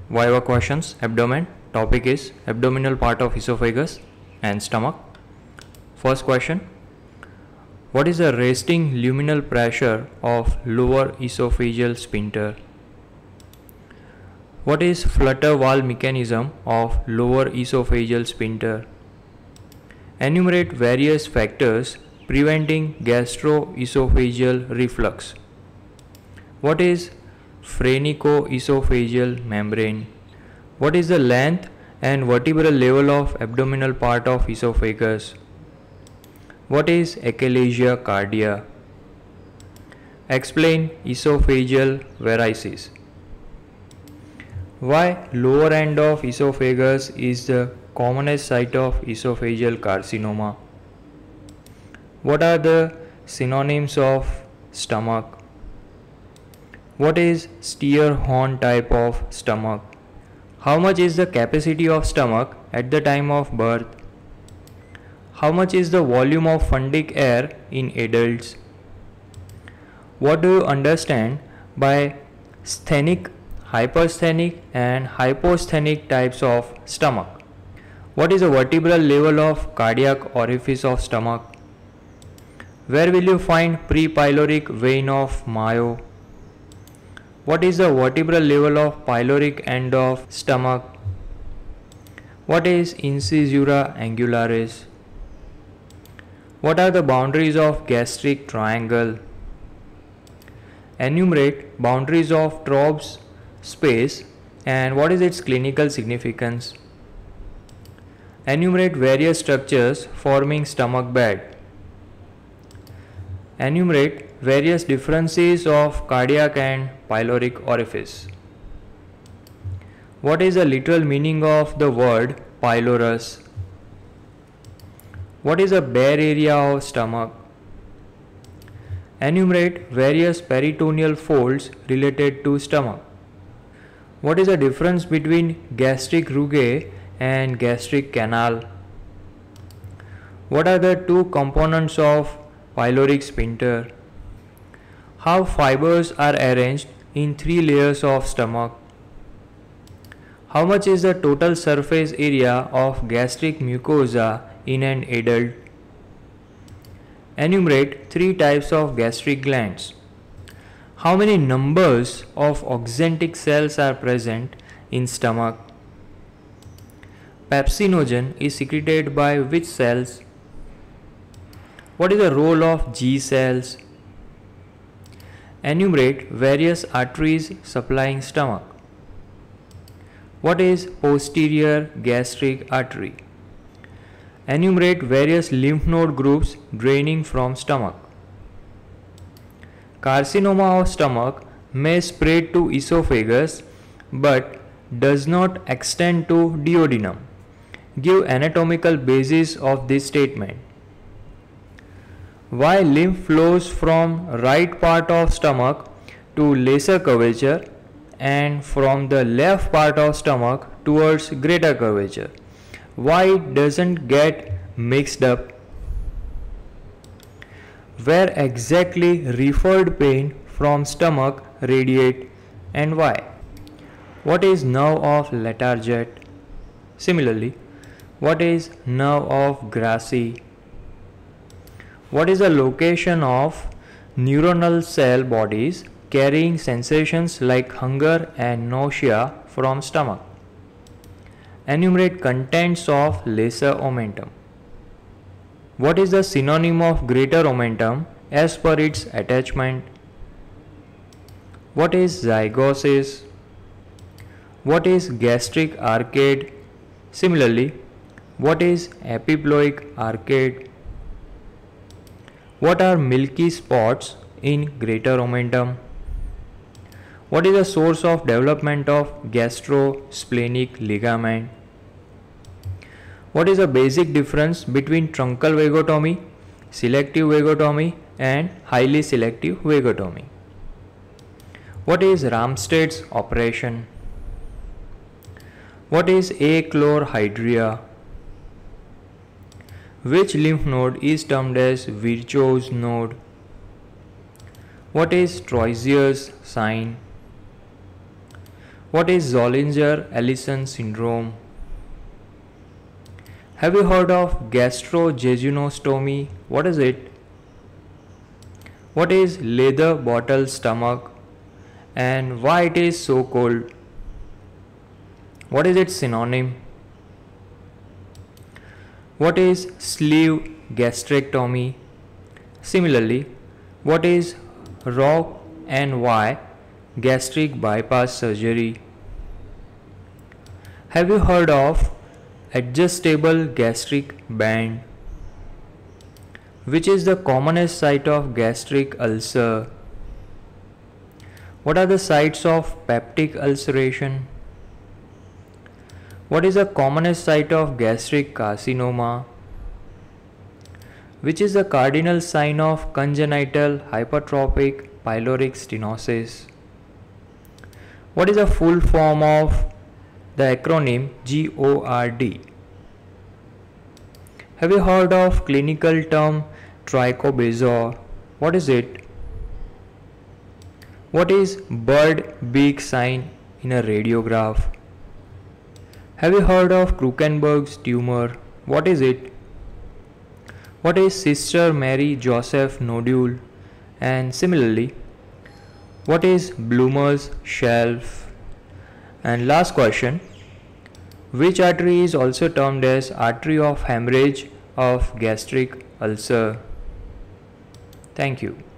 Viva questions, abdomen. Topic is abdominal part of esophagus and stomach. First question. What is the resting luminal pressure of lower esophageal sphincter? What is flutter valve mechanism of lower esophageal sphincter? Enumerate various factors preventing gastroesophageal reflux. What is phrenicoesophageal membrane? What is the length and vertebral level of abdominal part of esophagus? What is achalasia cardia? Explain esophageal varices. Why lower end of esophagus is the commonest site of esophageal carcinoma? What are the synonyms of stomach? What is Steier-Horn type of stomach? How much is the capacity of stomach at the time of birth? How much is the volume of fundic air in adults? What do you understand by sthenic, hypersthenic and hyposthenic types of stomach? What is the vertebral level of cardiac orifice of stomach? Where will you find pre-pyloric vein of Mayo? What is the vertebral level of pyloric end of stomach? What is incisura angularis? What are the boundaries of gastric triangle? Enumerate boundaries of Traub's space and what is its clinical significance? Enumerate various structures forming stomach bed. Enumerate various differences of cardiac and pyloric orifice. What is the literal meaning of the word pylorus? What is the bare area of stomach? Enumerate various peritoneal folds related to stomach. What is the difference between gastric rugae and gastric canal? What are the two components of pyloric sphincter? How fibers are arranged in 3 layers of stomach? How much is the total surface area of gastric mucosa in an adult? Enumerate 3 types of gastric glands. How many numbers of oxyntic cells are present in stomach? Pepsinogen is secreted by which cells? What is the role of G cells? Enumerate various arteries supplying stomach. What is posterior gastric artery? Enumerate various lymph node groups draining from stomach. Carcinoma of stomach may spread to esophagus but does not extend to duodenum. Give anatomical basis of this statement. Why lymph flows from right part of stomach to lesser curvature and from the left part of stomach towards greater curvature? Why it doesn't get mixed up? Where exactly referred pain from stomach radiate and why? What is nerve of Letarsjet? Similarly, what is nerve of Grassi? What is the location of neuronal cell bodies carrying sensations like hunger and nausea from stomach? Enumerate contents of lesser omentum. What is the synonym of greater omentum as per its attachment? What is zygosis? What is gastric arcade? Similarly, what is epiploic arcade? What are milky spots in greater omentum? What is the source of development of gastrosplenic ligament? What is the basic difference between truncal vagotomy, selective vagotomy and highly selective vagotomy? What is Ramsted's operation? What is achlorhydria? Which lymph node is termed as Virchow's node? What is Troisier's sign? What is Zollinger-Ellison syndrome? Have you heard of gastrojejunostomy? What is it? What is leather bottle stomach and why it is so cold? What is its synonym? What is sleeve gastrectomy? Similarly, what is ROC and why gastric bypass surgery? Have you heard of adjustable gastric band? Which is the commonest site of gastric ulcer? What are the sites of peptic ulceration? What is the commonest site of gastric carcinoma? Which is the cardinal sign of congenital hypertrophic pyloric stenosis? What is the full form of the acronym GORD? Have you heard of clinical term trichobezoar? What is it? What is bird beak sign in a radiograph? Have you heard of Krukenberg's tumor? What is it? What is Sister Mary Joseph nodule? And similarly, what is Bloomer's shelf? And last question, which artery is also termed as artery of hemorrhage of gastric ulcer? Thank you.